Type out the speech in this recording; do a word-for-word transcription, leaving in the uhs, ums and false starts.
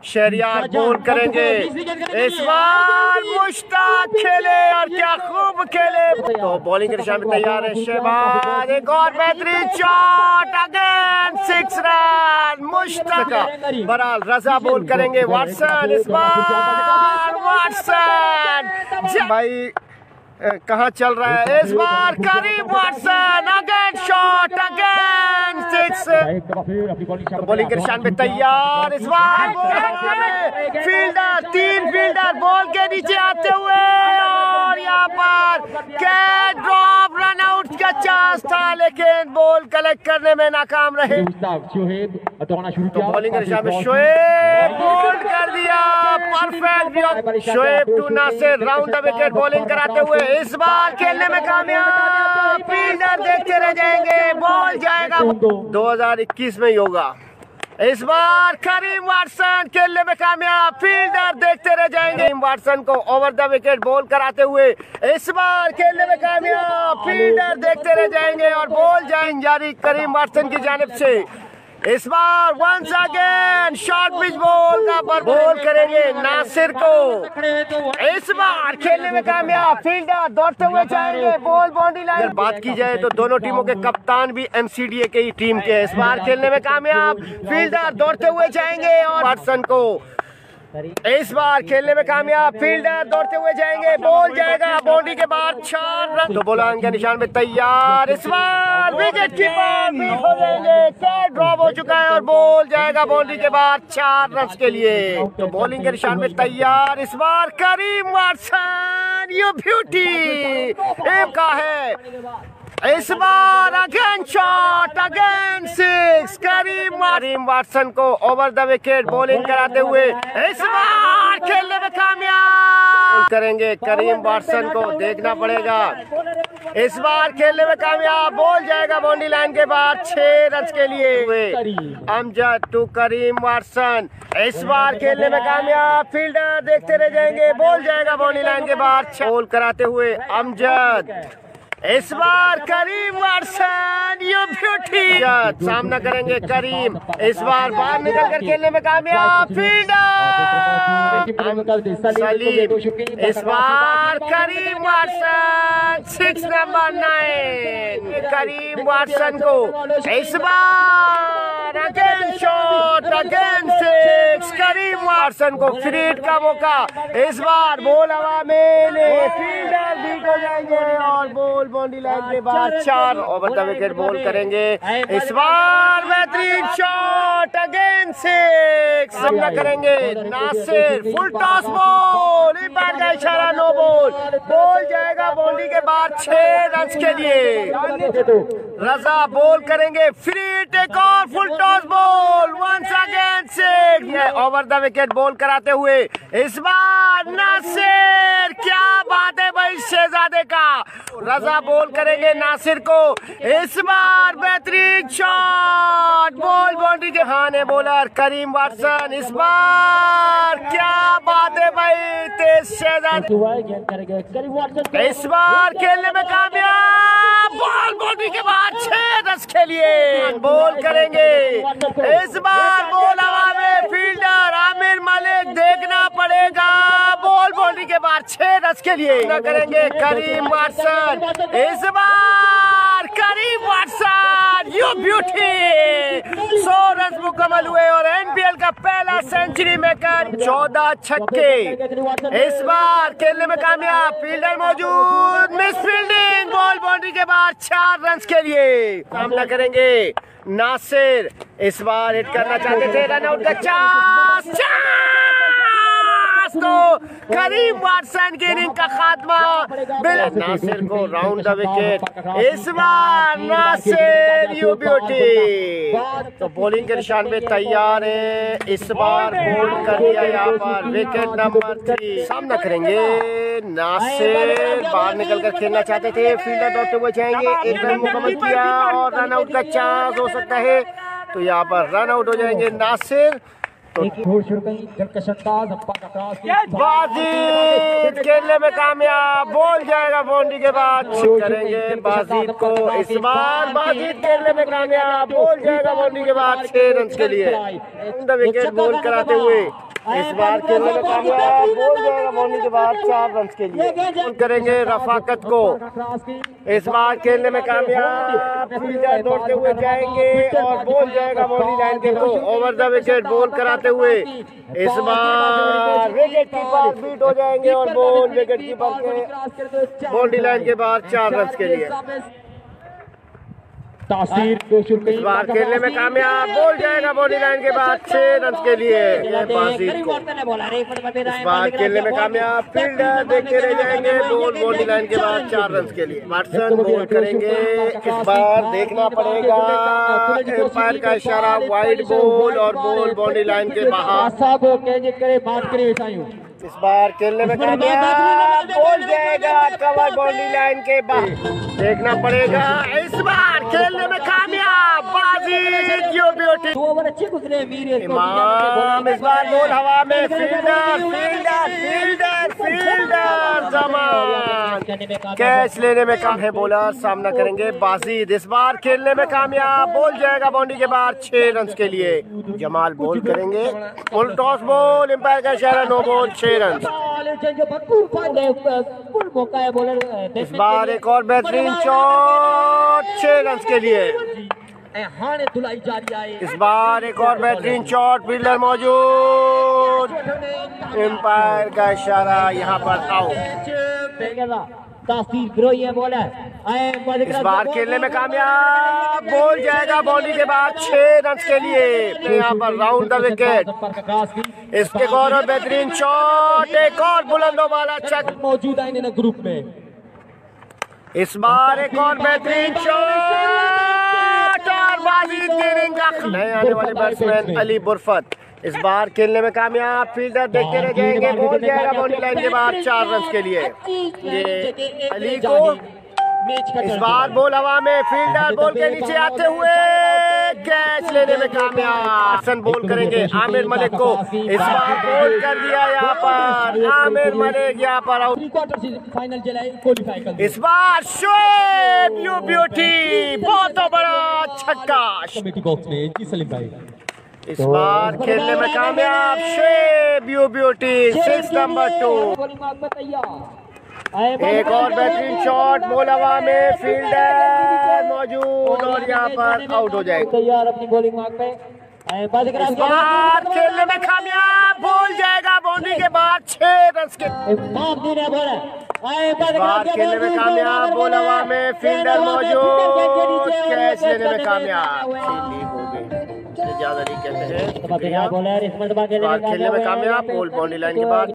शहरियार बोल करेंगे। इस बार मुश्ताक खेले और क्या खूब खेले। तो बॉलिंग के निशान में तैयार है शहबाज। एक और बेहतरीन shot, again six run Mushtaq. बहरहाल रजा बोल करेंगे। वाटसन इस बार, वाटसन भाई कहाँ चल रहा है इस बार। Karim Watson again shot, again six. तो बॉलिंग के निशान पे तैयार। इस बार फील्डर, तीन फील्डर बॉल के नीचे आते हुए और यहाँ पर कैच ड्रॉप, रन आउट का चांस था लेकिन बॉल कलेक्ट करने में नाकाम रहे। तो बॉलिंग के निशान में शोएब बोल्ड कर दिया, perfect. Shoaib to Nasir round the wicket bowling कराते हुए इस बार खेलने में कामयाब। फील्डर देखते रह जाएंगे, बॉल जाएगा। दो हज़ार इक्कीस में ही होगा। इस बार करीम वाटसन खेलने में कामयाब, फील्डर देखते रह जाएंगे। करीम वाटसन को ओवर द विकेट बॉल कराते हुए इस बार खेलने में कामयाब, फील्डर देखते रह जाएंगे और बॉल जाएंगे जारी करीम वाटसन की जानिब से। इस बार once again short pitch ball का पर बॉल करेंगे नासिर को। इस बार खेलने में कामयाब, फील्डर दौड़ते हुए जाएंगे, बॉल बाउंड्री लाइन। अगर बात की जाए तो दोनों टीमों के कप्तान भी एमसीडीए के ही टीम के। इस बार खेलने में कामयाब, फील्डर दौड़ते हुए जाएंगे और वाटसन को इस बार खेलने में कामयाब, फील्डर दौड़ते हुए जाएंगे, बॉल जाएगा बाउंड्री के बाद चार रन। तो बॉलिंग के निशान में तैयार। इस बार विकेट कीपर बीट हो जाएंगे, कैच ड्रॉप हो चुका है और बॉल जाएगा बाउंड्री के बाद चार रन के लिए। तो बॉलिंग के निशान में तैयार। इस बार करीम वाटसन, यू ब्यूटी एक का है। इस बार again shot, again six. Karim Karim Watson को ओवर द विकेट बॉलिंग कराते हुए इस बार खेलने में कामयाब करेंगे। करीम वाटसन को देखना पड़ेगा। इस बार खेलने में कामयाब, बॉल जाएगा बाउंड्री लाइन के बाद छह रन के लिए। अमजद टू करीम वाटसन इस बार खेलने में कामयाब, फील्डर देखते रह जाएंगे, बॉल जाएगा बाउंड्री लाइन के बाद बॉल कराते हुए अमजद। इस बार करीम वाटसन, यू ब्यूटी सामना करेंगे करीम। इस बार बाहर निकलकर खेलने में कामयाब, फील्डर सलीम। इस बार Karim Watson, six number nine. Karim Watson को इस बार again shot, again six. Karim Watson को फ्री हिट का मौका। इस बार बॉल हवा में, फील्डर बीट हो जाएंगे और बॉल बाउंड्री लाइन के बाद चार। ओवर द विकेट बॉल करेंगे। इस बार बेहतरीन शॉट, अगेन सिक्स। सामना करेंगे Nasir, full toss ball, Ibad का इशारा, नो बॉल। बॉल जाएगा बाउंड्री के बाद छह रन के लिए। रजा बॉल करेंगे, फ्री हिट, एक और full toss ball, once again six. Over the wicket ball कराते हुए इस बार नासिर, क्या बात है भाई शहजादे का। रजा बॉल करेंगे नासिर को। इस बार बेहतरीन शॉट, बॉल बाउंड्री के खाने बॉलर करीम वाटसन। इस बार क्या बात है भाई, तेज शहजाद। इस बार खेलने में कामयाब, बॉल बाउंड्री के बाद छह रन के लिए बॉल करेंगे। इस बार बॉल हवा में, फील्डर आमिर मलिक देखना पड़ेगा, बॉल बाउंड्री के बाद छह रन के लिए न करेंगे करीम वाटसन। इस बार करीम वाटसन, यू ब्यूटी। सौ रन मुकम्मल हुए और एनपीएल का पहला सेंचुरी मेकर, चौदह छक्के। इस बार खेलने में कामयाब, फील्डर मौजूद, मिस फील्डिंग, बॉल बाउंड्री के बाद चार रन के लिए सामना करेंगे नासिर। इस बार हिट करना चाहते थे, रन आउट का चांस, तो करीम वाटसन की इनिंग का खात्मा। नासिर को राउंड द विकेट। इस बार नासिर, यू ब्यूटी। तो बॉलिंग के निशान में तैयार है। इस बार बोल्ड कर दिया यहाँ पर, विकेट नंबर थ्री। सामना करेंगे नासिर, बाहर निकलकर खेलना चाहते थे, फील्डर दौड़ते हुए जाएंगे, एक रन मुकम्मल किया और रन आउट का चांस हो सकता है, तो यहाँ पर रन आउट हो जाएंगे नासिर। तो बाजीद खेलने में कामयाब, बॉल जाएगा बाउंड्री के बाद करेंगे बाजीद को। इस बार बाजीद खेलने में कामयाब, बॉल जाएगा बाउंड्री के बाद छह रन के लिए विकेट बॉल कराते हुए इस बार खेलने में कामयाब, बोल जाएगा बाउंड्री के बाद चार रन के लिए। बोल करेंगे रफाकत को, इस बार खेलने में कामयाब, फील्डर दौड़ते हुए जाएंगे और बोल जाएगा बाउंड्री लाइन के को ओवर द विकेट बोल कराते हुए। इस बार विकेट कीपर बीट हो जाएंगे और बोल विकेट कीपर के बाउंड्री लाइन के बाद चार रन के लिए। इस बार खेलने में कामयाब, बोल जाएगा बाउंड्री लाइन के बाद छह रन के लिए बाजीत को। इस बार खेलने में कामयाब, फील्डर देखते रह जाएंगे, बोल बाउंड्री लाइन के बाद चार रन के लिए। वाटसन बोल करेंगे, इस बार देखना पड़ेगा एम्पायर का इशारा, वाइड बॉल और बॉल बाउंड्री लाइन के बाहर। इस बार खेलने में कामयाब, बोल जाएगा कवर बाउंड्री लाइन के बाहर। देखना पड़ेगा, इस बार खेलने में कामयाब, बाजी इमाम। इस बार बॉल हवा में, fielder fielder fielder fielder Zaman catch लेने में काम है, बॉलर सामना करेंगे बाजीद। इस बार खेलने में कामयाब, बोल जाएगा बाउंड्री के बाद छह रन के लिए। जमाल बॉल करेंगे, फुल टॉस बॉल, एम्पायर का इशारा, नो बॉल, छह रन। इस बार एक और बेहतरीन शॉट, छह रन के लिए। इस बार एक और बेहतरीन शॉट, फील्डर मौजूद, एम्पायर का इशारा, यहाँ पर आउट। इस बार खेलने में कामयाब, बोल जाएगा बाउंड्री के बाद छह रन के लिए। यहाँ पर राउंड द विकेट। इसके और बेहतरीन शॉट, एक और बुलंदों वाला छक मौजूद है इन ग्रुप में। इस बार एक और बेहतरीन शॉट और बाजी देने नए आने वाले बैट्समैन अली बुरफत। इस बार खेलने में कामयाब, फील्डर देखते रह जाएंगे, बोल जाएगा बाउंड्री लाइन के बाद चार रन के लिए। ये अली को, इस बार बॉल हवा में, फील्डर बॉल के नीचे आते हुए कैच लेने में कामयाब। हसन बॉल करेंगे आमिर मलिक को, इस बार बॉल कर दिया यहाँ पर आमिर मलिक, यहाँ पर आउट। इस बार शोएब यू ब्यूटी, बहुत बड़ा छक्का। इस बार खेलने में कामयाब, Shoaib you beauty, six number two. एक और बेहतरीन शॉट, बॉल हवा में, फील्डर मौजूद और यहाँ पर आउट हो जाएगा। तैयार अपनी बॉलिंग मार्क पे। इस बार खेलने में कामयाब, बोल जाएगा बाउंड्री के बाद छह रन के। इस बार खेलने में कामयाब, बॉल हवा में, फील्डर मौजूद, कैच लेने में कामयाब। ज्यादा नहीं कहते हैं। खेलने में कामयाब, बॉल बाउंड्री लाइन के बाद